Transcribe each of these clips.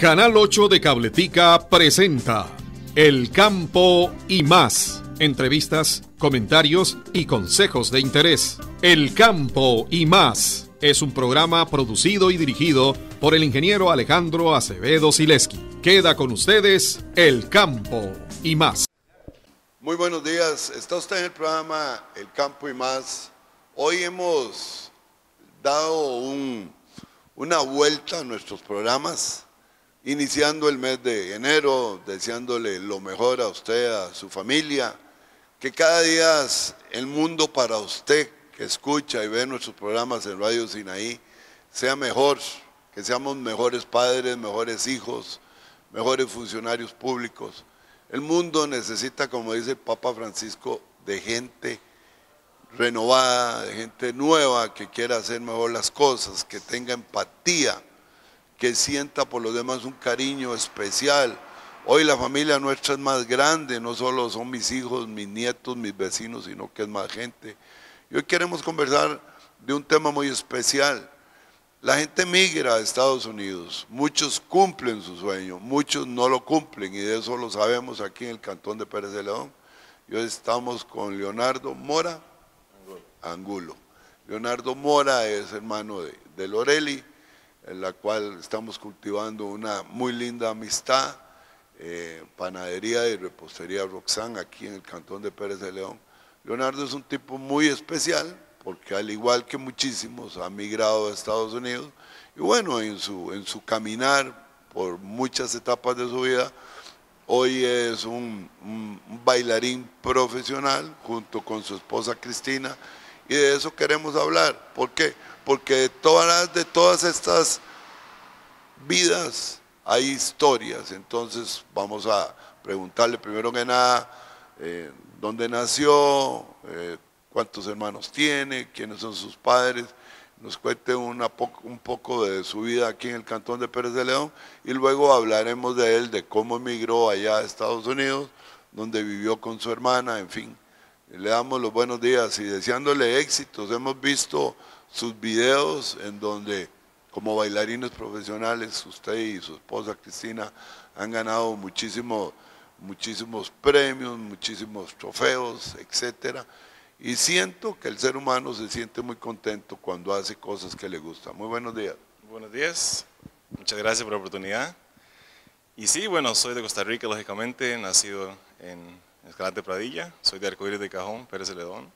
Canal 8 de Cabletica presenta El Campo y Más. Entrevistas, comentarios y consejos de interés. El Campo y Más es un programa producido y dirigido por el ingeniero Alejandro Acevedo Sileski. Queda con ustedes El Campo y Más. Muy buenos días, está usted en el programa El Campo y Más. Hoy hemos dado una vuelta a nuestros programas, iniciando el mes de enero, deseándole lo mejor a usted, a su familia, que cada día el mundo para usted que escucha y ve nuestros programas en Radio Sinaí sea mejor, que seamos mejores padres, mejores hijos, mejores funcionarios públicos. El mundo necesita, como dice el Papa Francisco, de gente renovada, de gente nueva que quiera hacer mejor las cosas, que tenga empatía, que sienta por los demás un cariño especial. Hoy la familia nuestra es más grande, no solo son mis hijos, mis nietos, mis vecinos, sino que es más gente. Y hoy queremos conversar de un tema muy especial. La gente migra a Estados Unidos, muchos cumplen su sueño, muchos no lo cumplen, y de eso lo sabemos aquí en el Cantón de Pérez de León. Y hoy estamos con Leonardo Mora Angulo. Leonardo Mora es hermano de Loreli, en la cual estamos cultivando una muy linda amistad, panadería y repostería Roxanne aquí en el Cantón de Pérez de León. Leonardo es un tipo muy especial, porque al igual que muchísimos ha migrado a Estados Unidos, y bueno, en su caminar por muchas etapas de su vida, hoy es un bailarín profesional junto con su esposa Cristina, y de eso queremos hablar. ¿Por qué? Porque de todas estas vidas hay historias. Entonces vamos a preguntarle primero que nada dónde nació, cuántos hermanos tiene, quiénes son sus padres, nos cuente un poco de su vida aquí en el Cantón de Pérez de León, y luego hablaremos de él, de cómo emigró allá a Estados Unidos, donde vivió con su hermana, en fin. Le damos los buenos días y deseándole éxitos. Hemos visto sus videos en donde como bailarines profesionales usted y su esposa Cristina han ganado muchísimos premios, muchísimos trofeos, etcétera. Y siento que el ser humano se siente muy contento cuando hace cosas que le gustan. Muy buenos días. Buenos días, muchas gracias por la oportunidad. Y sí, bueno, soy de Costa Rica, lógicamente, nacido en Escalante Pradilla, soy de Arcoíris de Cajón, Pérez de León.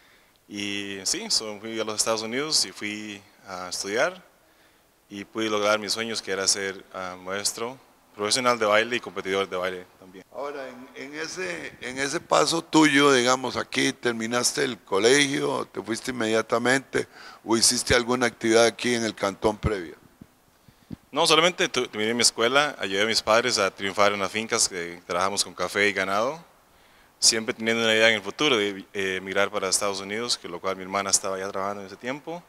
Y sí, fui a los Estados Unidos y fui a estudiar y pude lograr mis sueños, que era ser maestro profesional de baile y competidor de baile también. Ahora, en ese paso tuyo, digamos, aquí terminaste el colegio, te fuiste inmediatamente, o hiciste alguna actividad aquí en el cantón previa. No, solamente terminé mi escuela, ayudé a mis padres a triunfar en las fincas que trabajamos con café y ganado, siempre teniendo una idea en el futuro de emigrar para Estados Unidos, que lo cual mi hermana estaba ya trabajando en ese tiempo.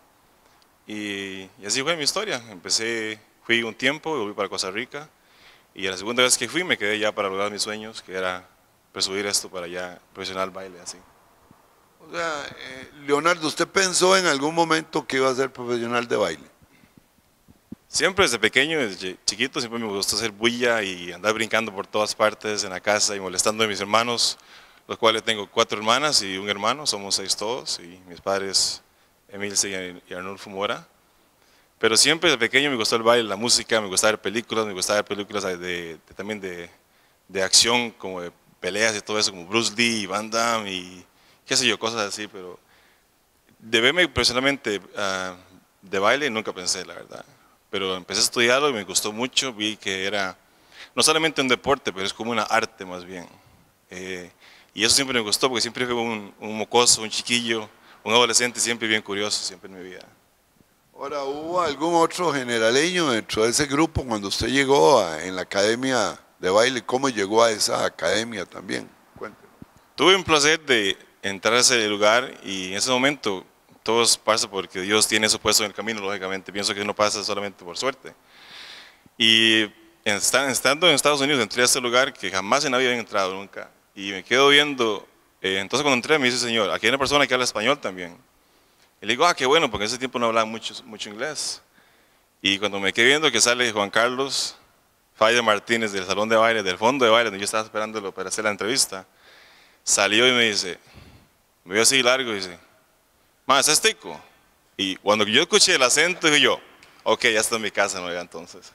Y así fue mi historia. Fui un tiempo y volví para Costa Rica. Y la segunda vez que fui me quedé ya para lograr mis sueños, que era perseguir esto para ya profesional baile, así. O sea, Leonardo, ¿usted pensó en algún momento que iba a ser profesional de baile? Siempre desde pequeño, desde chiquito, siempre me gustó hacer bulla y andar brincando por todas partes en la casa y molestando a mis hermanos, los cuales tengo 4 hermanas y un hermano, somos 6 todos, y mis padres Emilce y Arnulfo Mora. Pero siempre desde pequeño me gustó el baile, la música, me gustaba ver películas, también de acción, como de peleas y todo eso, como Bruce Lee, Van Damme y qué sé yo, cosas así. Pero de verme personalmente de baile nunca pensé, la verdad. Pero empecé a estudiarlo y me gustó mucho, vi que era no solamente un deporte, pero es como una arte más bien. Y eso siempre me gustó, porque siempre fui un mocoso, un chiquillo, un adolescente siempre bien curioso, siempre en mi vida. Ahora, ¿hubo algún otro generaleño dentro de ese grupo cuando usted llegó en la academia de baile? ¿Cómo llegó a esa academia también? Cuénteme. Tuve un placer de entrar a ese lugar y en ese momento todo pasa porque Dios tiene eso puesto en el camino, lógicamente. Pienso que no pasa solamente por suerte. Y estando en Estados Unidos entré a este lugar que jamás en la vida había entrado nunca. Y me quedo viendo, entonces cuando entré me dice: Señor, aquí hay una persona que habla español también. Y le digo: qué bueno, porque en ese tiempo no hablaba mucho inglés. Y cuando me quedé viendo que sale Juan Carlos, Fayda Martínez del salón de baile, del fondo de baile, donde yo estaba esperándolo para hacer la entrevista, salió y me dice, me vio así largo y dice, ma, ¿estás tico? Y cuando yo escuché el acento, dije yo, ok, ya está en mi casa, no, ya entonces.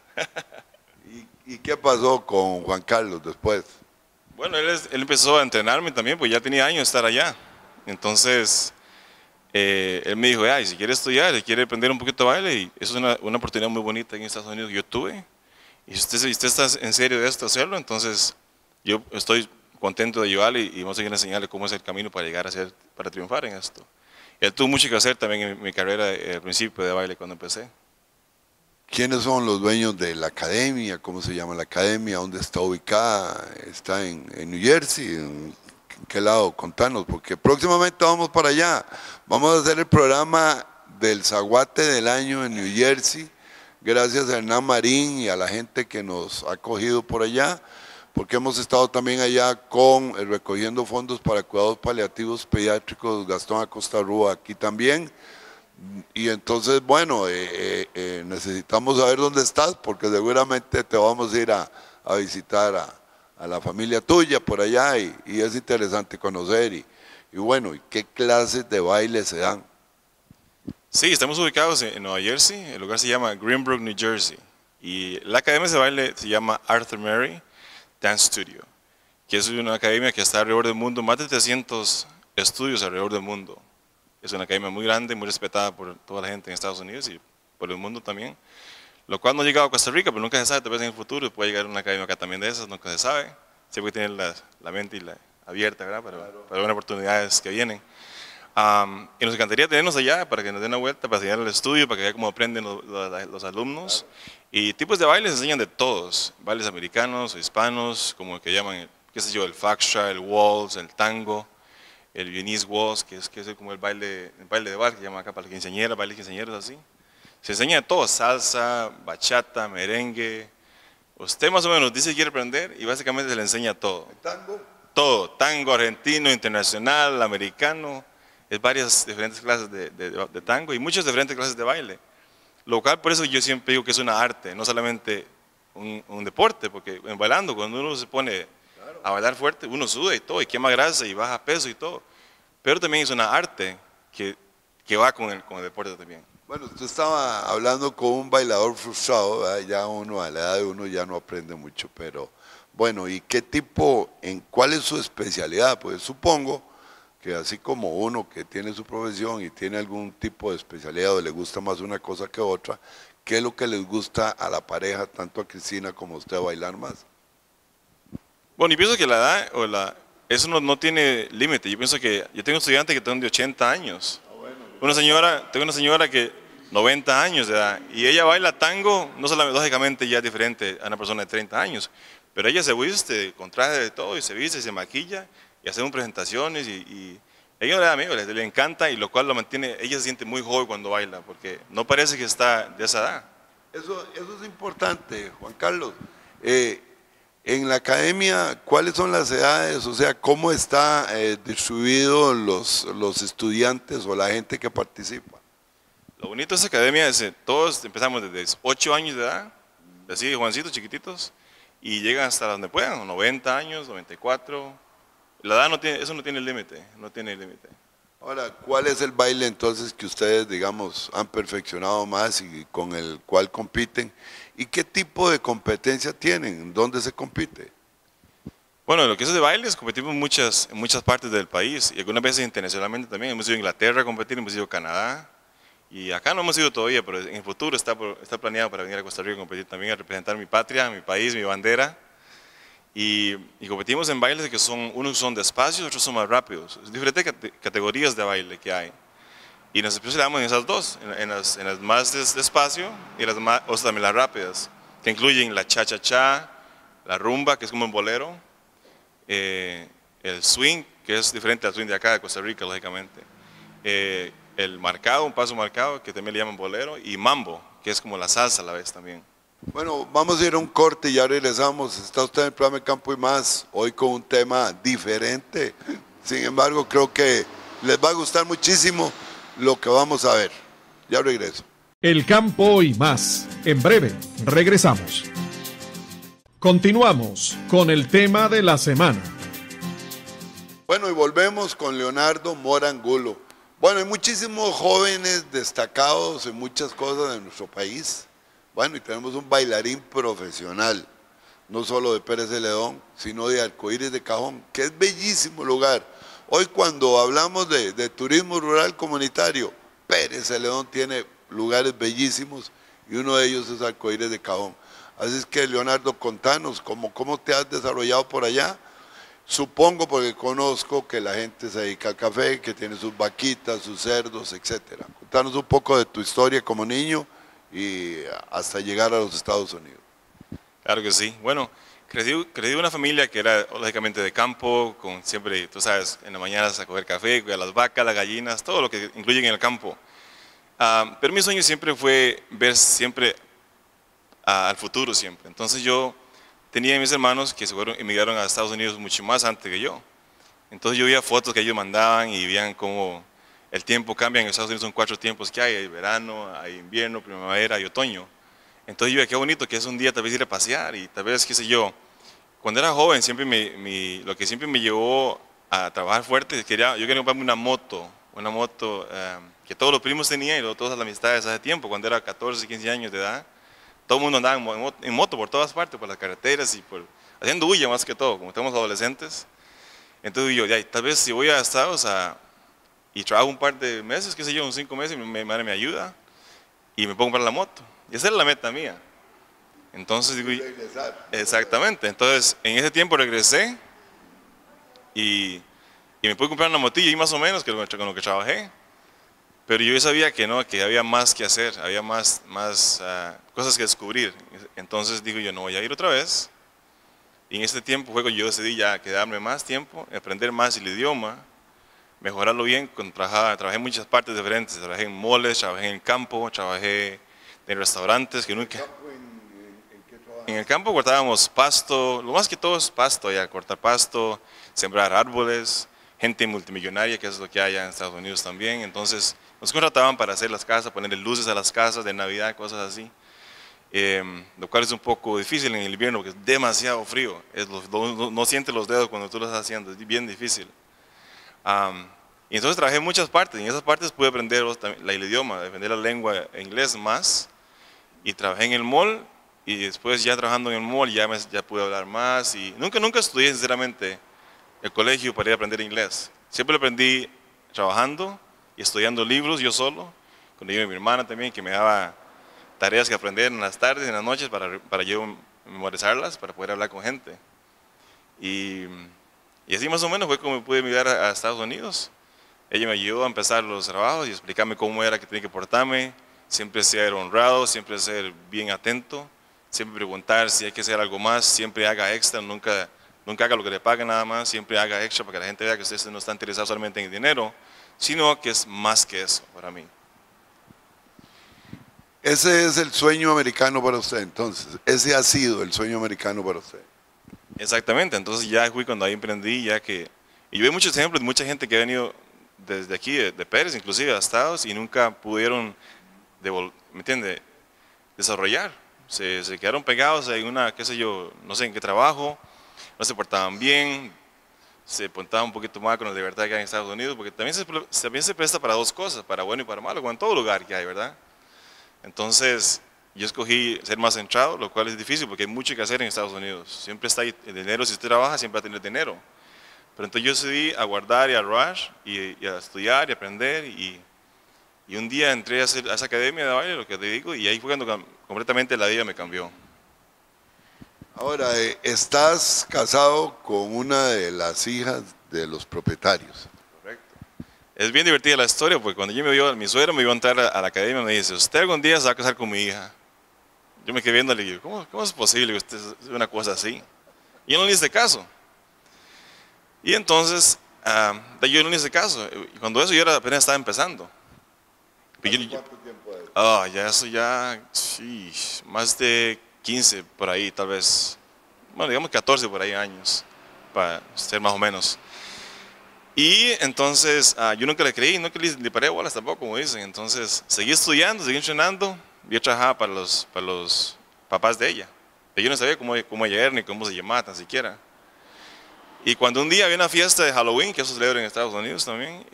¿Y qué pasó con Juan Carlos después? Bueno, él empezó a entrenarme también, pues ya tenía años de estar allá. Entonces, él me dijo, y si quiere estudiar, si quiere aprender un poquito de baile, y eso es una oportunidad muy bonita en Estados Unidos que yo tuve. Y si usted está en serio de esto, hacerlo, entonces yo estoy contento de ayudarle y vamos a seguir enseñarle cómo es el camino para llegar a ser, para triunfar en esto. Él tuvo mucho que hacer también en mi carrera al principio de baile cuando empecé. ¿Quiénes son los dueños de la academia? ¿Cómo se llama la academia? ¿Dónde está ubicada? ¿Está en New Jersey? ¿En qué lado? Contanos, porque próximamente vamos para allá. Vamos a hacer el programa del Zaguate del año en New Jersey, gracias a Hernán Marín y a la gente que nos ha acogido por allá, porque hemos estado también allá con recogiendo fondos para cuidados paliativos pediátricos, Gastón Acosta Rúa aquí también. Y entonces, bueno, necesitamos saber dónde estás, porque seguramente te vamos a ir a visitar a la familia tuya por allá y es interesante conocer y bueno, ¿y qué clases de baile se dan? Sí, estamos ubicados en Nueva Jersey, el lugar se llama Greenbrook, New Jersey, y la academia de baile se llama Arthur Murray Dance Studio, que es una academia que está alrededor del mundo, más de 300 estudios alrededor del mundo. Es una academia muy grande, muy respetada por toda la gente en Estados Unidos y por el mundo también. Lo cual no ha llegado a Costa Rica, pero nunca se sabe, tal vez en el futuro puede llegar una academia acá también de esas, nunca se sabe. Siempre que tienen la mente abierta, ¿verdad? Para ver oportunidades que vienen. Y nos encantaría tenernos allá para que nos den una vuelta, para enseñar el estudio, para que vean cómo aprenden los alumnos. Y tipos de bailes se enseñan de todos, bailes americanos, hispanos, como el que llaman, qué sé yo, el foxtrot, el waltz, el tango, el Viennese waltz, que es como el baile de bar, que llaman acá para la quinceañera, bailes quinceañeros así. Se enseña de todo, salsa, bachata, merengue. Usted más o menos dice que quiere aprender y básicamente se le enseña todo. ¿El tango? Todo, tango argentino, internacional, americano, es varias diferentes clases de tango y muchas diferentes clases de baile. Lo cual por eso yo siempre digo que es una arte, no solamente un deporte, porque bailando, cuando uno se pone a bailar fuerte, uno suda y todo, y quema grasa y baja peso y todo. Pero también es una arte que va con el deporte también. Bueno, usted estaba hablando con un bailador frustrado, ¿verdad? Ya uno, a la edad de uno ya no aprende mucho, pero bueno, ¿y qué tipo, cuál es su especialidad? Pues supongo que así como uno que tiene su profesión y tiene algún tipo de especialidad o le gusta más una cosa que otra, ¿qué es lo que les gusta a la pareja, tanto a Cristina como a usted, bailar más? Bueno, yo pienso que la edad eso no tiene límite. Yo pienso que yo tengo estudiantes que son de 80 años. Tengo una señora que 90 años de edad y ella baila tango, no solamente lógicamente ya es diferente a una persona de 30 años, pero ella se viste con traje de todo y se viste y se maquilla y hacemos presentaciones y ella le da amigos, le encanta y lo cual lo mantiene, ella se siente muy joven cuando baila porque no parece que está de esa edad. Eso es importante, Juan Carlos. En la academia, ¿cuáles son las edades? O sea, ¿cómo está distribuido los estudiantes o la gente que participa? Lo bonito de esta academia es que todos empezamos desde 8 años de edad, así jovencitos, chiquititos, y llegan hasta donde puedan, 90 años, 94. La edad eso no tiene límite, no tiene límite. Ahora, ¿cuál es el baile entonces que ustedes, digamos, han perfeccionado más y con el cual compiten? ¿Y qué tipo de competencia tienen? ¿Dónde se compite? Bueno, lo que es de bailes, competimos en muchas partes del país y algunas veces internacionalmente también. Hemos ido a Inglaterra a competir, hemos ido a Canadá y acá no hemos ido todavía, pero en el futuro está planeado para venir a Costa Rica a competir también, a representar mi patria, mi país, mi bandera. Y competimos en bailes que unos son despacios, otros son más rápidos. Es diferentes categorías de baile que hay. Y nos especializamos en esas dos, en las más despacio y también las rápidas, que incluyen la cha-cha-cha, la rumba, que es como un bolero, el swing, que es diferente al swing de acá de Costa Rica, lógicamente, el marcado, un paso marcado, que también le llaman bolero, y mambo, que es como la salsa a la vez también. Bueno, vamos a ir a un corte y ya regresamos. Está usted en el programa Campo y Más, hoy con un tema diferente. Sin embargo, creo que les va a gustar muchísimo lo que vamos a ver. Ya regreso. El Campo y Más. En breve, regresamos. Continuamos con el tema de la semana. Bueno, y volvemos con Leonardo Mora Angulo. Bueno, hay muchísimos jóvenes destacados en muchas cosas de nuestro país. Bueno, y tenemos un bailarín profesional, no solo de Pérez Celedón, sino de Arcoíris de Cajón, que es bellísimo lugar. Hoy cuando hablamos de turismo rural comunitario, Pérez Celedón tiene lugares bellísimos y uno de ellos es Arcoíris de Cajón. Así es que, Leonardo, contanos cómo te has desarrollado por allá. Supongo, porque conozco que la gente se dedica al café, que tiene sus vaquitas, sus cerdos, etc. Contanos un poco de tu historia como niño y hasta llegar a los Estados Unidos. Claro que sí. Bueno, crecí en una familia que era lógicamente de campo, con siempre, tú sabes, en la mañana a coger café, cuidar las vacas, las gallinas, todo lo que incluye en el campo. Pero mi sueño siempre fue ver siempre al futuro siempre. Entonces yo tenía mis hermanos que emigraron a Estados Unidos mucho más antes que yo. Entonces yo veía fotos que ellos mandaban y veían cómo el tiempo cambia. En Estados Unidos son 4 tiempos que hay verano, hay invierno, primavera y otoño. Entonces yo veía qué bonito que es un día tal vez ir a pasear y tal vez, qué sé yo, cuando era joven siempre lo que siempre me llevó a trabajar fuerte, yo quería comprarme una moto que todos los primos tenían y todas las amistades hace tiempo, cuando era 14, 15 años de edad. Todo el mundo andaba en moto por todas partes, por las carreteras y haciendo bulla más que todo, como estamos adolescentes. Entonces yo, ya, tal vez si voy a Estados y trabajo un par de meses, qué sé yo, unos 5 meses, mi madre me ayuda y me pongo para la moto. Y esa era la meta mía. Entonces digo, exactamente. Entonces en ese tiempo regresé y me pude comprar una motilla y más o menos con lo que trabajé. Pero yo sabía que no, que había más que hacer, había más cosas que descubrir. Entonces digo yo, no voy a ir otra vez. Y en este tiempo fue cuando yo decidí ya quedarme más tiempo, aprender más el idioma, mejorarlo bien. Trabajé en muchas partes diferentes. Trabajé en moles, trabajé en el campo, trabajé en restaurantes que nunca... En el campo cortábamos pasto, lo más que todo es pasto, ya cortar pasto, sembrar árboles, gente multimillonaria, que es lo que hay en Estados Unidos también. Entonces nos contrataban para hacer las casas, ponerle luces a las casas de Navidad, cosas así. Lo cual es un poco difícil en el invierno porque es demasiado frío. No sientes los dedos cuando tú lo estás haciendo, es bien difícil. Y entonces trabajé en muchas partes, y en esas partes pude aprender el idioma, aprender la lengua inglés más. Y trabajé en el mall, y después ya trabajando en el mall ya pude hablar más. Y nunca estudié sinceramente el colegio para ir a aprender inglés. Siempre lo aprendí trabajando y estudiando libros yo solo, con mi hermana también, que me daba tareas que aprender en las tardes y en las noches para yo memorizarlas, para poder hablar con gente. Y así más o menos fue como pude migrar a Estados Unidos. Ella me ayudó a empezar los trabajos y explicarme cómo era que tenía que portarme, siempre ser honrado, siempre ser bien atento, siempre preguntar si hay que hacer algo más, siempre haga extra, nunca haga lo que le paguen nada más, siempre haga extra para que la gente vea que usted no está interesado solamente en el dinero, sino que es más que eso para mí. Ese es el sueño americano para usted, entonces. Ese ha sido el sueño americano para usted. Exactamente, entonces ya fui cuando ahí emprendí, y yo veo muchos ejemplos de mucha gente que ha venido desde aquí, de Pérez inclusive, a Estados, y nunca pudieron, ¿me entiende?, desarrollar. Se quedaron pegados en qué sé yo, no sé en qué trabajo, no se portaban bien, se portaban un poquito mal con la libertad que hay en Estados Unidos, porque también se presta para dos cosas, para bueno y para malo, como en todo lugar que hay, ¿verdad? Entonces, yo escogí ser más centrado, lo cual es difícil porque hay mucho que hacer en Estados Unidos. Siempre está ahí el dinero, si usted trabaja, siempre va a tener dinero. Pero entonces yo decidí a guardar y a ahorrar, y a estudiar y aprender, y un día entré a esa academia de baile, lo que te digo, y ahí fue cuando completamente la vida me cambió. Ahora, estás casado con una de las hijas de los propietarios. Correcto. Es bien divertida la historia, porque cuando mi suegro me iba a entrar a la academia, me dice, usted algún día se va a casar con mi hija. Yo me quedé viéndole y digo, ¿cómo es posible que usted haga una cosa así? Y yo no le hice caso. Y entonces, yo no le hice caso. Y cuando eso yo apenas estaba empezando. ¿Cuánto tiempo es? Sí, más de 15 por ahí, tal vez. Bueno, digamos 14 por ahí años, para ser más o menos. Y entonces, yo nunca le creí, nunca le paré bolas tampoco, como dicen. Entonces, seguí estudiando, seguí entrenando. Yo trabajaba para los papás de ella. Yo no sabía cómo llegar ni cómo se llamaba tan siquiera. Y cuando un día había una fiesta de Halloween, que eso se celebra en Estados Unidos también,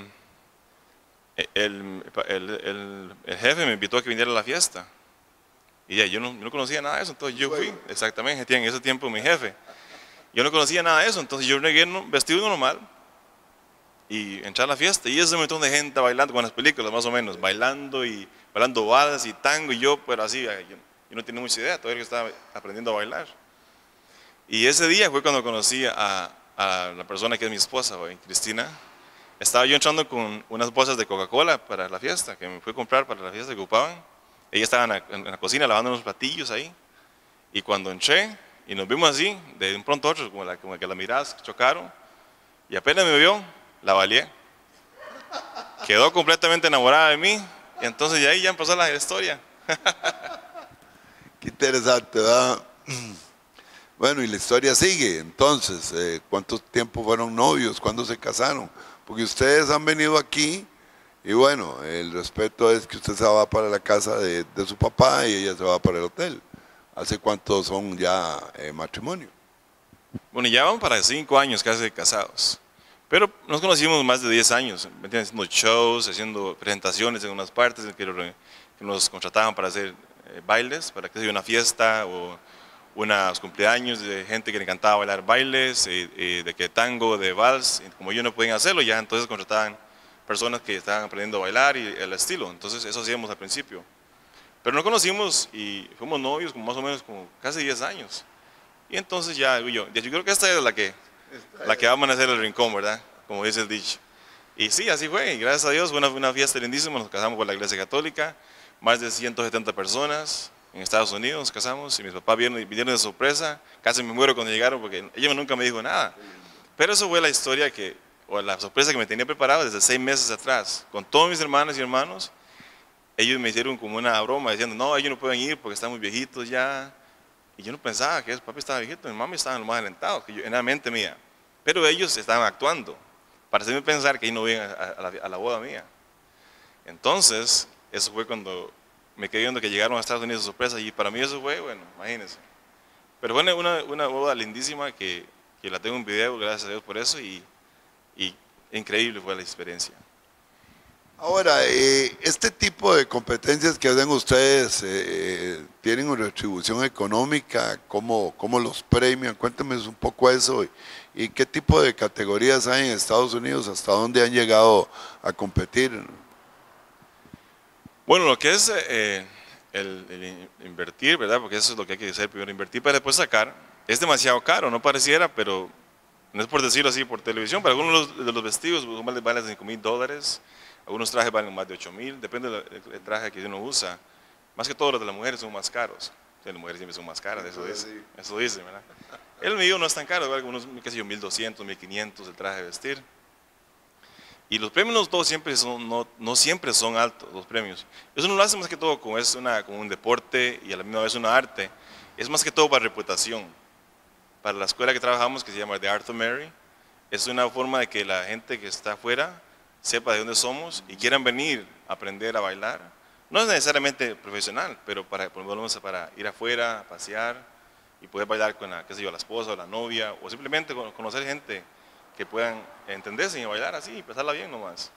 el jefe me invitó a que viniera a la fiesta. Y ya, yo no conocía nada de eso, entonces yo fui, exactamente, en ese tiempo mi jefe. Yo no conocía nada de eso, entonces yo llegué vestido normal y entré a la fiesta. Y ese montón de gente bailando, con las películas más o menos, bailando vals y tango, y yo, pero así, yo no tenía mucha idea, todavía que estaba aprendiendo a bailar. Y ese día fue cuando conocí a la persona que es mi esposa hoy, Cristina. Estaba yo entrando con unas bolsas de Coca-Cola para la fiesta, que me fui a comprar para la fiesta que ocupaban. Ella estaba en la cocina lavando unos platillos ahí. Y cuando entré, y nos vimos así, de un pronto a otro, como que las miradas chocaron. Y apenas me vio, la baleé. Quedó completamente enamorada de mí. Y entonces de ahí ya empezó la historia. Qué interesante, ¿verdad? Bueno, y la historia sigue. Entonces, ¿cuánto tiempo fueron novios? ¿Cuándo se casaron? Porque ustedes han venido aquí y bueno, el respeto es que usted se va para la casa de su papá y ella se va para el hotel. ¿Hace cuánto son ya matrimonio? Bueno, ya vamos para 5 años casi casados. Pero nos conocimos más de 10 años, haciendo shows, haciendo presentaciones en unas partes que nos contrataban para hacer bailes, para que sea una fiesta o unos cumpleaños de gente que le encantaba bailar bailes, de que tango, de vals. Como ellos no podían hacerlo, ya entonces contrataban personas que estaban aprendiendo a bailar y el estilo. Entonces eso hacíamos al principio. Pero nos conocimos y fuimos novios como más o menos como casi 10 años. Y entonces ya yo creo que esta es la que va a amanecer el rincón, ¿verdad? Como dice el dicho. Y sí, así fue. Y gracias a Dios fue una fiesta lindísima. Nos casamos por la Iglesia Católica. Más de 170 personas en Estados Unidos nos casamos. Y mis papás vinieron de sorpresa. Casi me muero cuando llegaron porque ella nunca me dijo nada. Pero eso fue la historia o la sorpresa que me tenía preparada desde 6 meses atrás. Con todos mis hermanos y hermanos, ellos me hicieron como una broma diciendo, no, ellos no pueden ir porque están muy viejitos ya. Y yo no pensaba que papi estaba viejito, mi mamá estaba lo más alentado, que yo, en la mente mía. Pero ellos estaban actuando para hacerme pensar que ellos no iban a la boda mía. Entonces, eso fue cuando me quedé viendo que llegaron a Estados Unidos de sorpresa y para mí eso fue, bueno, imagínense. Pero fue una boda lindísima que la tengo en video, gracias a Dios por eso, y increíble fue la experiencia. Ahora, este tipo de competencias que hacen ustedes, ¿tienen una retribución económica? ¿Cómo los premian? Cuéntame un poco eso. ¿Y qué tipo de categorías hay en Estados Unidos? ¿Hasta dónde han llegado a competir? Bueno, lo que es el invertir, ¿verdad? Porque eso es lo que hay que hacer primero, invertir para después sacar. Es demasiado caro, no pareciera, pero no es por decirlo así por televisión, pero algunos de los vestidos valen $5,000. Algunos trajes valen más de $8,000, depende del traje que uno usa. Más que todos los de las mujeres son más caros. Las mujeres siempre son más caras, eso dice, ¿verdad? El mío no es tan caro, vale unos, qué sé yo, $1,200, $1,500 el traje de vestir. Y los premios no siempre son altos, los premios. Eso no lo hace más que todo como un deporte y a la misma vez una arte. Es más que todo para reputación. Para la escuela que trabajamos, que se llama The Art of Mary, es una forma de que la gente que está afuera sepa de dónde somos y quieran venir a aprender a bailar. No es necesariamente profesional, pero para ir afuera, a pasear y poder bailar con la esposa o la novia, o simplemente conocer gente que puedan entenderse y bailar así y pasarla bien nomás.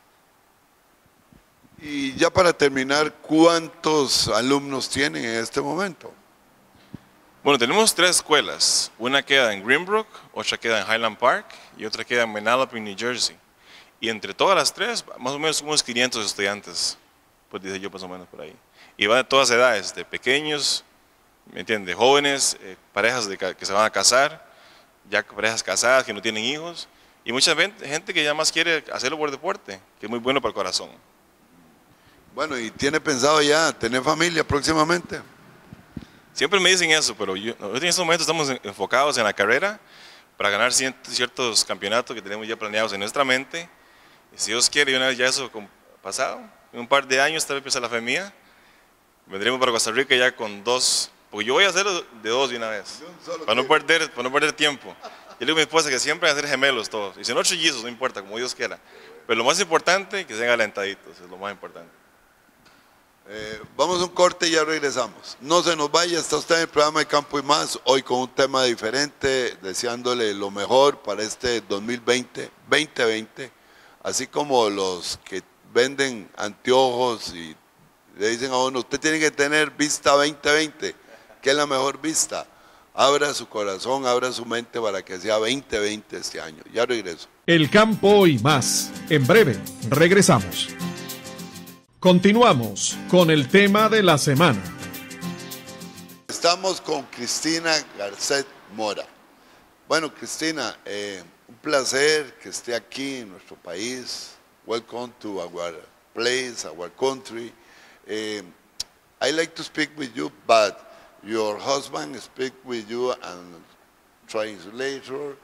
Y ya para terminar, ¿cuántos alumnos tienen en este momento? Bueno, tenemos 3 escuelas. Una queda en Greenbrook, otra queda en Highland Park y otra queda en Manalapan, New Jersey. Y entre todas las 3, más o menos unos 500 estudiantes, pues dice yo más o menos por ahí. Y van de todas edades, de pequeños, ¿me entiendes? De jóvenes, parejas que se van a casar, ya parejas casadas que no tienen hijos, y mucha gente que ya más quiere hacerlo por deporte, que es muy bueno para el corazón. Bueno, ¿y tiene pensado ya tener familia próximamente? Siempre me dicen eso, pero en este momento estamos enfocados en la carrera para ganar ciertos campeonatos que tenemos ya planeados en nuestra mente. Y si Dios quiere, y una vez ya eso pasado, en un par de años tal vez empieza la fe mía, vendremos para Costa Rica ya con 2, porque yo voy a hacerlo de 2 de una vez, para no perder tiempo. Yo le digo a mi esposa que siempre van a ser gemelos todos, y si no trillizos, no importa, como Dios quiera. Pero lo más importante, que sean alentaditos, es lo más importante. Vamos a un corte y ya regresamos. No se nos vaya, está usted en el programa de Campo y Más, hoy con un tema diferente, deseándole lo mejor para este 2020, así como los que venden anteojos y le dicen a uno, usted tiene que tener vista 2020, que es la mejor vista. Abra su corazón, abra su mente para que sea 2020 este año. Ya regreso. El campo y más. En breve, regresamos. Continuamos con el tema de la semana. Estamos con Cristina Garcet Mora. Bueno, Cristina, un placer que esté aquí en nuestro país. Welcome to our place, our country. I like to speak with you, but your husband speak with you and translator.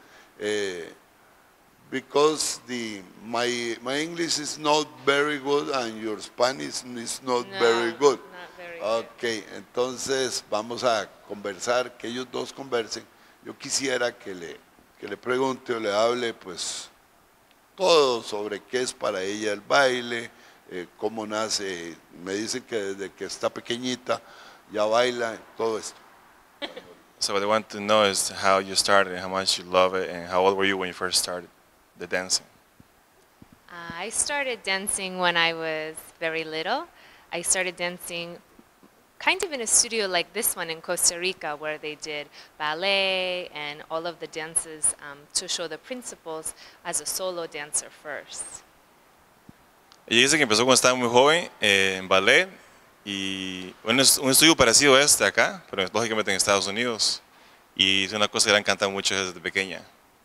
Because my English is not very good and your Spanish is not very good. Not very Okay, entonces vamos a conversar, que ellos dos conversen. Yo quisiera que le pregunte o le hable pues todo sobre qué es para ella el baile, cómo nace. Me dicen que desde que está pequeñita ya baila, todo esto. So what I want to know is how you started and how much you love it and how old were you when you first started the dancing? I started dancing when I was very little. I started dancing kind of in a studio like this one in Costa Rica, where they did ballet and all of the dances to show the principles as a solo dancer first. Ella dice que empezó cuando estaba muy joven en ballet y un estudio parecido a este acá, pero lógicamente en Estados Unidos. Y es una cosa que le encanta mucho desde pequeña.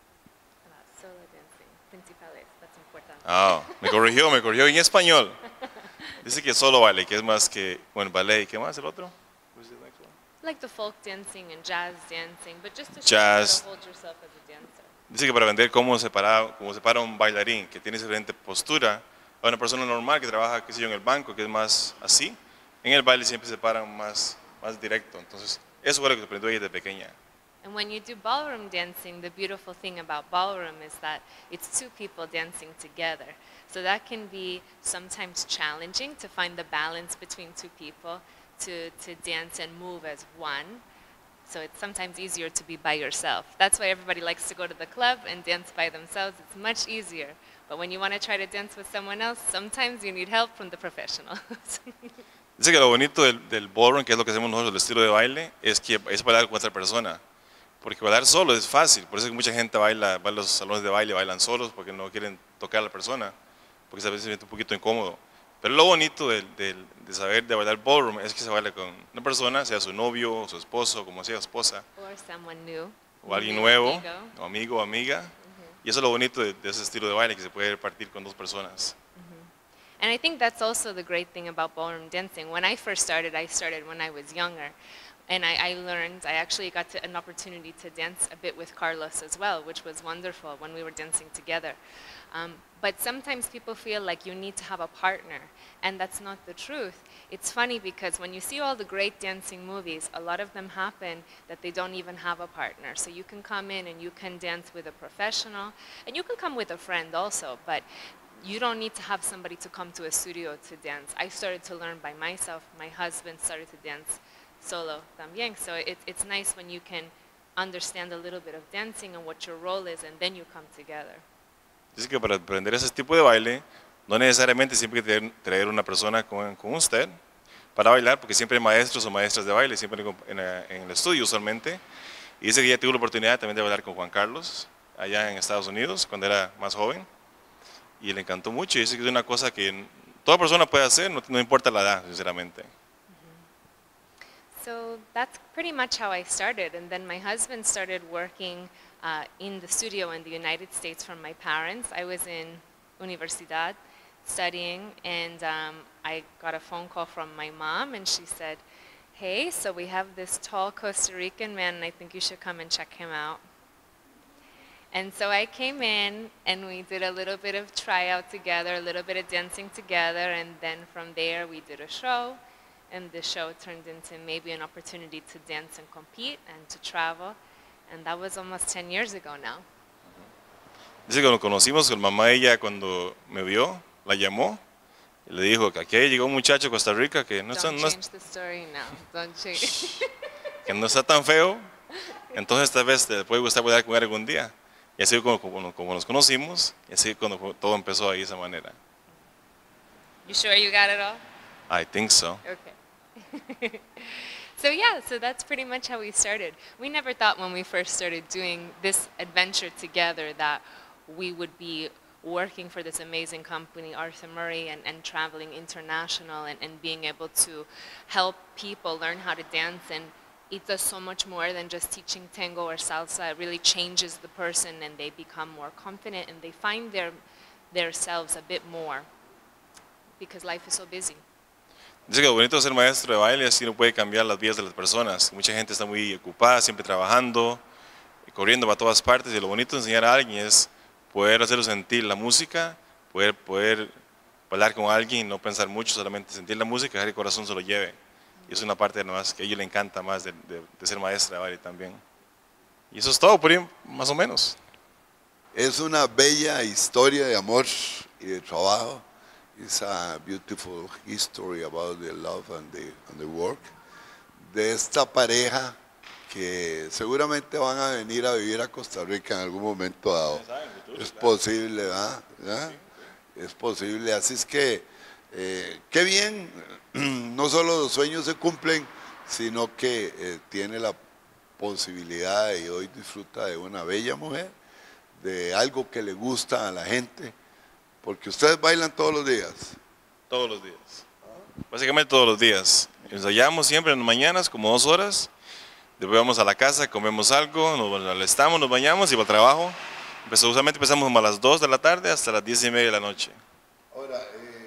Solo dancing, principales, that's important. Ah, me corrigió en español. Dice que solo baile, que es más que, bueno, ballet. ¿Y qué más el otro? Who's the next one? Like the folk dancing and jazz dancing, but just to show Jazz. how to hold yourself as a dancer. Dice que para vender cómo separa un bailarín que tiene diferente postura a una persona normal que trabaja, qué sé yo, en el banco, que es más así, en el baile siempre se paran más directo. Entonces, eso fue lo que aprendió ella de pequeña. And when you do ballroom dancing, the beautiful thing about ballroom is that it's two people dancing together. So that can be sometimes challenging to find the balance between two people to dance and move as one. So it's sometimes easier to be by yourself. That's why everybody likes to go to the club and dance by themselves. It's much easier. But when you want to try to dance with someone else, sometimes you need help from the professionals. Dice que lo bonito del ballroom, que es lo que hacemos nosotros, el estilo de baile, es que es bailar con otra persona. Porque bailar solo es fácil, por eso es que mucha gente va a los salones de baile, bailan solos porque no quieren tocar a la persona, porque a veces se siente un poquito incómodo. Pero lo bonito de saber de bailar ballroom es que se baila con una persona, sea su novio, o su esposo, como sea esposa, Or someone new. o alguien New nuevo, amigo. o amigo o amiga. Y eso es lo bonito de ese estilo de baile, que se puede partir con dos personas. And I think that's also the great thing about ballroom dancing. When I started when I was younger. And I actually got an opportunity to dance a bit with Carlos as well, which was wonderful when we were dancing together. But sometimes people feel like you need to have a partner, and that's not the truth. It's funny because when you see all the great dancing movies, a lot of them happen that they don't even have a partner. So you can come in and you can dance with a professional, and you can come with a friend also, but you don't need to have somebody to come to a studio to dance. I started to learn by myself. My husband started to dance solo también. So it's nice when you can understand a little bit of dancing and what your role is, and then you come together. Dice que para aprender ese tipo de baile, no necesariamente siempre hay que traer una persona con usted para bailar, porque siempre hay maestros o maestras de baile, siempre en el estudio usualmente. Y dice que ya tuvo la oportunidad también de bailar con Juan Carlos, allá en Estados Unidos, cuando era más joven. Y le encantó mucho, y dice que es una cosa que toda persona puede hacer, no importa la edad, sinceramente. So that's pretty much how I started. And then my husband started working in the studio in the United States from my parents. I was in Universidad studying, and I got a phone call from my mom, and she said, hey, so we have this tall Costa Rican man, and I think you should come and check him out. And so I came in, and we did a little bit of tryout together, a little bit of dancing together, and then from there we did a show. And the show turned into maybe an opportunity to dance and compete and to travel. And that was almost 10 years ago now. Dice que nos conocimos con mamá, ella cuando me vio, la llamó Y le dijo que aquí llegó un muchacho a Costa Rica que no Don't change the story now. Don't change. que no está tan feo, entonces tal vez te puede gustar bailar con él algún día. Y así como nos conocimos, y así cuando todo empezó ahí de esa manera. You sure you got it all? I think so. Okay. So yeah, so that's pretty much how we started. We never thought when we first started doing this adventure together that we would be working for this amazing company, Arthur Murray, and traveling international and being able to help people learn how to dance. And it does so much more than just teaching tango or salsa. It really changes the person and they become more confident and they find their selves a bit more because life is so busy. Dice que lo bonito de ser maestro de baile así no puede cambiar las vidas de las personas. Mucha gente está muy ocupada, siempre trabajando, corriendo para todas partes, y lo bonito de enseñar a alguien es poder hacerlo sentir la música, poder bailar con alguien y no pensar mucho, solamente sentir la música y dejar que el corazón se lo lleve. Y es una parte además que a ellos le encanta más de ser maestra de baile también. Y eso es todo por ahí, más o menos. Es una bella historia de amor y de trabajo. It's a beautiful history about the love and the work de esta pareja que seguramente van a venir a vivir a Costa Rica en algún momento dado. Es posible, ¿verdad? ¿Ya? Es posible, así es que qué bien, no solo los sueños se cumplen, sino que tiene la posibilidad y hoy disfruta de una bella mujer, de algo que le gusta a la gente. Porque ustedes bailan todos los días. Todos los días. Básicamente todos los días. Ensayamos siempre en las mañanas, como 2 horas. Después vamos a la casa, comemos algo, nos alistamos, nos bañamos y para el trabajo. Usualmente empezamos como a las 2 de la tarde hasta las 10:30 de la noche. Ahora,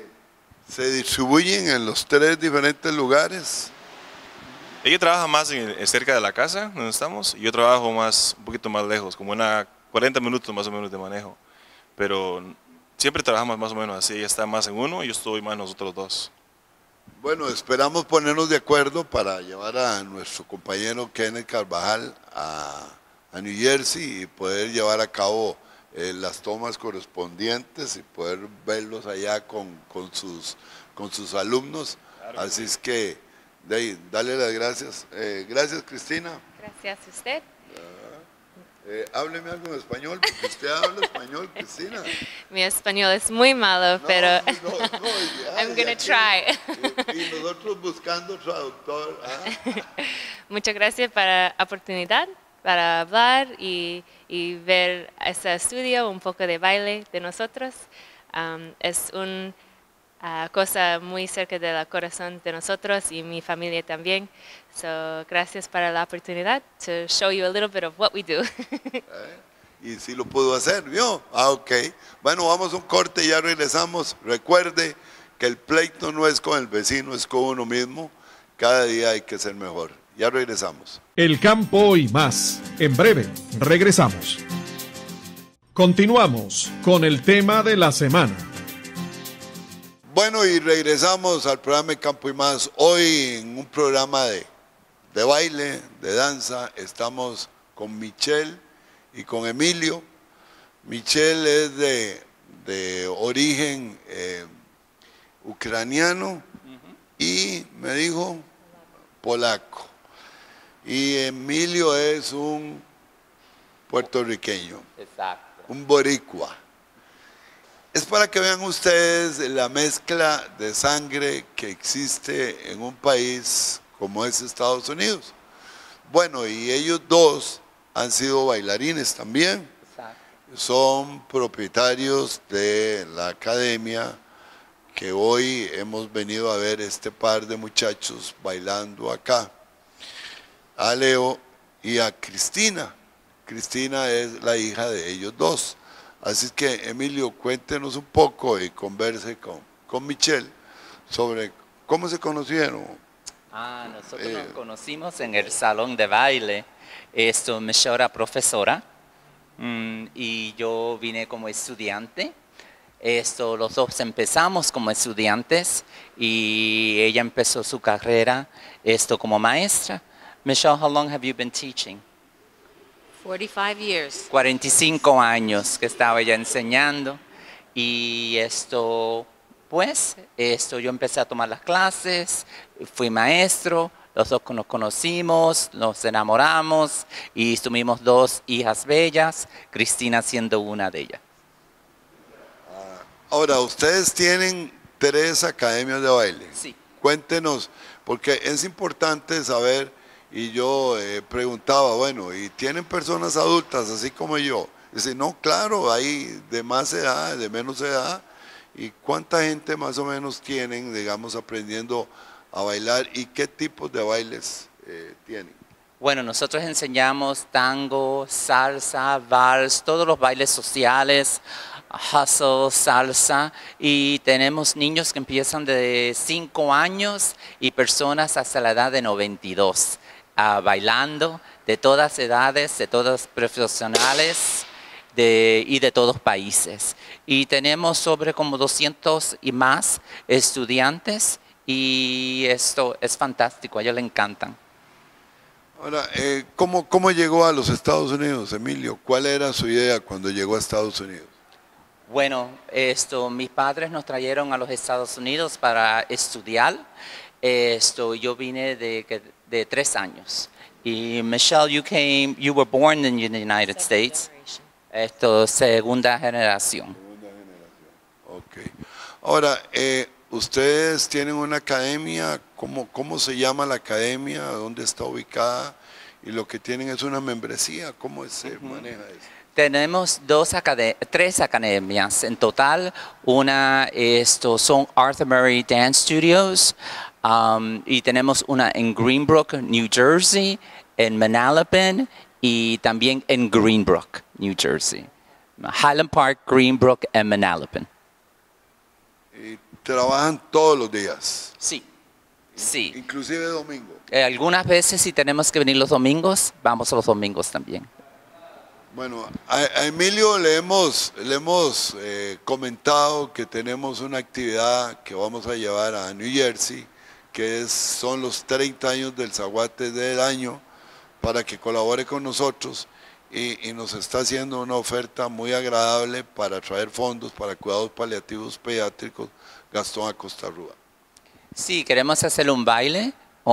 ¿se distribuyen en los 3 diferentes lugares? Ella trabaja más cerca de la casa, donde estamos, y yo trabajo un poquito más lejos, como 40 minutos más o menos de manejo. Pero siempre trabajamos más o menos así, ella está más en uno y yo estoy más en nosotros 2. Bueno, esperamos ponernos de acuerdo para llevar a nuestro compañero Kenneth Carvajal a New Jersey y poder llevar a cabo las tomas correspondientes y poder verlos allá con sus alumnos. Claro. Así es que, dale las gracias. Gracias, Cristina. Gracias a usted. Hábleme algo en español, porque usted habla español, Cristina. Mi español es muy malo, pero I'm gonna try. Y nosotros buscando traductor. Muchas gracias por la oportunidad para hablar y ver este estudio, un poco de baile de nosotros. Es una cosa muy cerca del corazón de nosotros y mi familia también. So, gracias por la oportunidad to show you a little bit of what we do. Y sí lo pudo hacer, ¿vio? Ok. Bueno, vamos a un corte y ya regresamos. Recuerde que el pleito no es con el vecino, es con uno mismo. Cada día hay que ser mejor. Ya regresamos. El campo y más. En breve, regresamos. Continuamos con el tema de la semana. Bueno, y regresamos al programa de Campo y Más. Hoy en un programa de baile, de danza, estamos con Michelle y con Emilio. Michelle es de origen ucraniano y me dijo polaco. Y Emilio es un puertorriqueño. Exacto. Un boricua. Es para que vean ustedes la mezcla de sangre que existe en un país como es Estados Unidos. Bueno, y ellos dos han sido bailarines también. Exacto. Son propietarios de la academia que hoy hemos venido a ver este par de muchachos bailando acá. A Leo y a Cristina. Cristina es la hija de ellos dos. Así que, Emilio, cuéntenos un poco y converse con Michelle sobre cómo se conocieron. Nosotros nos conocimos en el salón de baile. Michelle era profesora y yo vine como estudiante. Los dos empezamos como estudiantes y ella empezó su carrera como maestra. Michelle, how long have you been teaching? 45 years. 45 años que estaba ella enseñando y Después, yo empecé a tomar las clases, fui maestro, los dos nos conocimos, nos enamoramos y tuvimos 2 hijas bellas, Cristina siendo una de ellas. Ahora, ustedes tienen 3 academias de baile. Sí. Cuéntenos, porque es importante saber, y yo preguntaba, bueno, ¿y tienen personas adultas así como yo? Dice, no, claro, hay de más edad, de menos edad, ¿y cuánta gente más o menos tienen, digamos, aprendiendo a bailar y qué tipos de bailes tienen? Bueno, nosotros enseñamos tango, salsa, vals, todos los bailes sociales, hustle, salsa, y tenemos niños que empiezan de 5 años y personas hasta la edad de 92, bailando de todas edades, de todas profesionales y de todos países. Y tenemos sobre como 200 y más estudiantes y esto es fantástico, a ellos les encantan. Ahora, ¿cómo llegó a los Estados Unidos, Emilio? ¿Cuál era su idea cuando llegó a Estados Unidos? Bueno, mis padres nos trajeron a los Estados Unidos para estudiar. Yo vine de 3 años. Y Michelle, you were born in the United States. Segunda generación. Ok. Ahora, ustedes tienen una academia, ¿cómo se llama la academia? ¿Dónde está ubicada? Y lo que tienen es una membresía. ¿Cómo se maneja eso? Tenemos 3 academias en total. Una son Arthur Murray Dance Studios y tenemos una en Greenbrook, New Jersey, en Manalapan y también en Greenbrook, New Jersey. Highland Park, Greenbrook y Manalapan. ¿Y trabajan todos los días? Sí, sí. Inclusive domingo. Algunas veces si tenemos que venir los domingos, vamos los domingos también. Bueno, a Emilio le hemos comentado que tenemos una actividad que vamos a llevar a New Jersey, que son los 30 años del Zaguate del año, para que colabore con nosotros y nos está haciendo una oferta muy agradable para traer fondos para cuidados paliativos pediátricos Gastón Acosta Rúa. Sí, queremos hacer un baile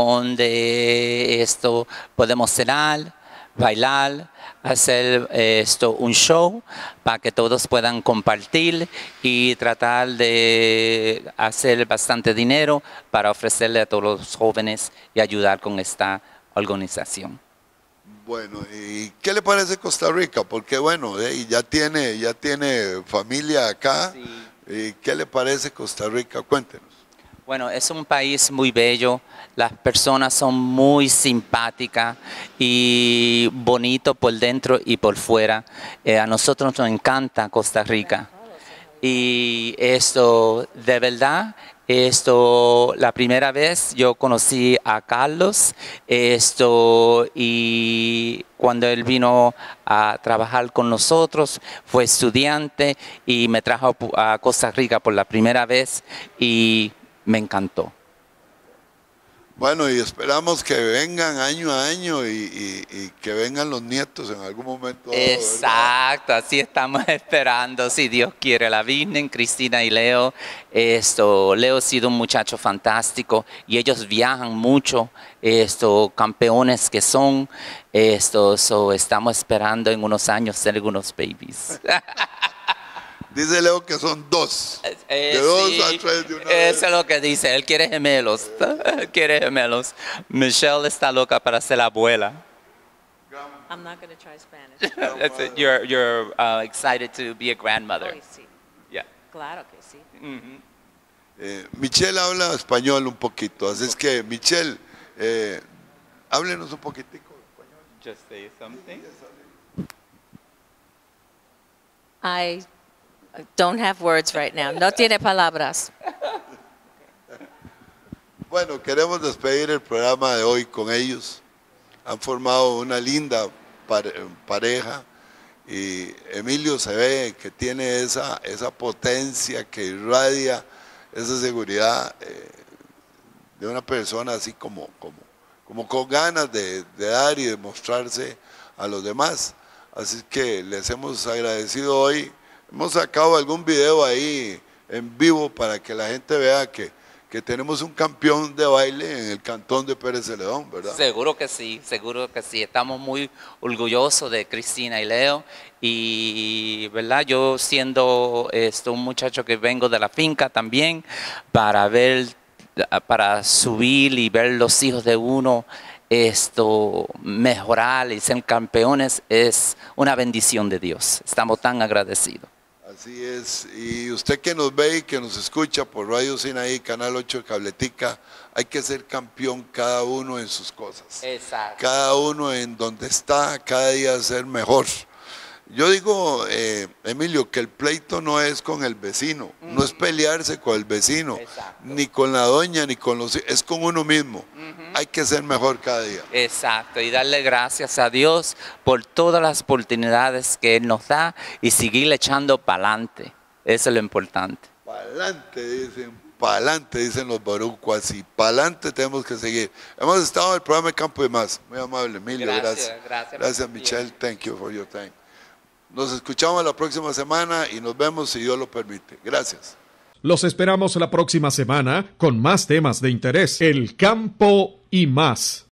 donde podemos cenar, bailar, hacer un show para que todos puedan compartir y tratar de hacer bastante dinero para ofrecerle a todos los jóvenes y ayudar con esta organización. Bueno, ¿y qué le parece Costa Rica? Porque bueno, ya tiene familia acá. Sí. ¿Y qué le parece Costa Rica? Cuéntenos. Bueno, es un país muy bello, las personas son muy simpáticas y bonito por dentro y por fuera. A nosotros nos encanta Costa Rica. Y de verdad, la primera vez yo conocí a Carlos, y cuando él vino a trabajar con nosotros, fue estudiante y me trajo a Costa Rica por la primera vez y me encantó. Bueno, y esperamos que vengan año a año y que vengan los nietos en algún momento. Exacto, ¿verdad? Así estamos esperando, si Dios quiere. La Virgen, Cristina y Leo. Leo ha sido un muchacho fantástico y ellos viajan mucho, campeones que son. Estamos esperando en unos años ser algunos babies. Dice Leo que son 2. De 2 sí, a 3 de una vez. Eso es lo que dice. Él quiere gemelos. Él quiere gemelos. Michelle está loca para ser la abuela. I'm not going to try Spanish. You're excited to be a grandmother. Hoy sí. Yeah. Claro que sí. Michelle habla español un poquito, así es que Michelle, háblenos un poquitico español. Just say something. I don't have words right now. No tiene palabras. Bueno, queremos despedir el programa de hoy con ellos. Han formado una linda pareja y Emilio se ve que tiene esa potencia que irradia esa seguridad de una persona así como con ganas de dar y de mostrarse a los demás. Así que les hemos agradecido hoy. Hemos sacado algún video ahí en vivo para que la gente vea que tenemos un campeón de baile en el cantón de Pérez Celedón, ¿verdad? Seguro que sí, seguro que sí. Estamos muy orgullosos de Cristina y Leo. Y, ¿verdad? Yo siendo un muchacho que vengo de la finca también, para subir y ver los hijos de uno mejorar y ser campeones es una bendición de Dios. Estamos tan agradecidos. Así es, y usted que nos ve y que nos escucha por Radio Sinaí, Canal 8 de Cabletica, hay que ser campeón cada uno en sus cosas. Exacto. Cada uno en donde está, cada día ser mejor. Yo digo, Emilio, que el pleito no es con el vecino, no es pelearse con el vecino, ni con la doña, ni con los hijos, es con uno mismo. Hay que ser mejor cada día. Exacto, y darle gracias a Dios por todas las oportunidades que Él nos da y seguirle echando para adelante. Eso es lo importante. Para adelante dicen los barucuas, y para adelante tenemos que seguir. Hemos estado en el programa de Campo y Más. Muy amable, Emilio, gracias. Gracias, Michelle, thank you for your time. Nos escuchamos la próxima semana y nos vemos si Dios lo permite. Gracias. Los esperamos la próxima semana con más temas de interés. El campo y más.